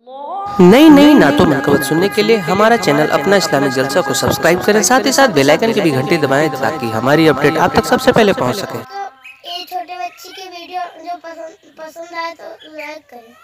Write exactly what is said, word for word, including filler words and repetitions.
नई नई नातों मनकबत सुनने के लिए हमारा चैनल अपना इस्लामिक जलसा को सब्सक्राइब करें, साथ ही साथ बेल आइकन की भी घंटी दबाएं ताकि हमारी अपडेट आप तक सबसे पहले पहुंच सके। तो ये छोटे बच्ची की वीडियो जो पसंद पसंद आए तो लाइक करें।